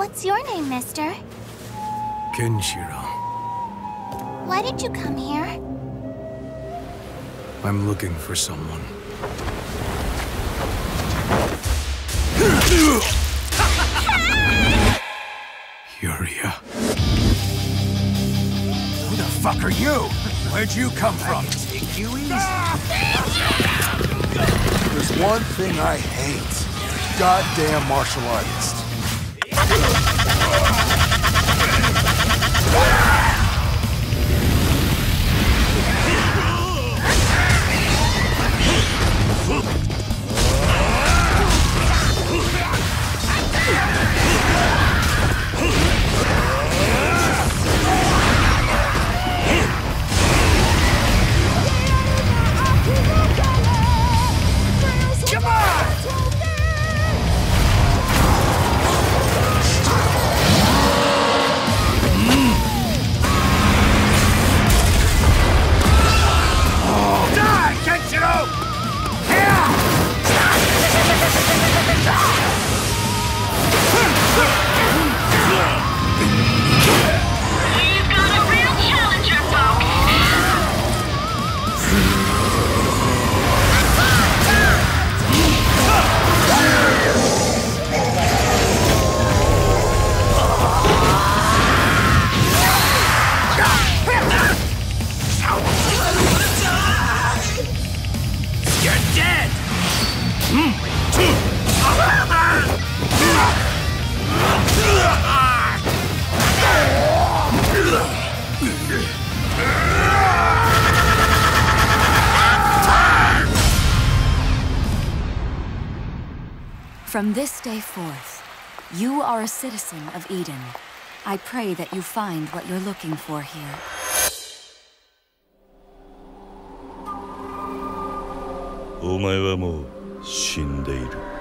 What's your name, mister? Kenshiro. Why did you come here? I'm looking for someone. Yuria. Who the fuck are you? Where'd you come from? Take you easy. There's one thing I hate. Goddamn martial artists. From this day forth, you are a citizen of Eden. I pray that you find what you're looking for here. お前はもう死んでいる。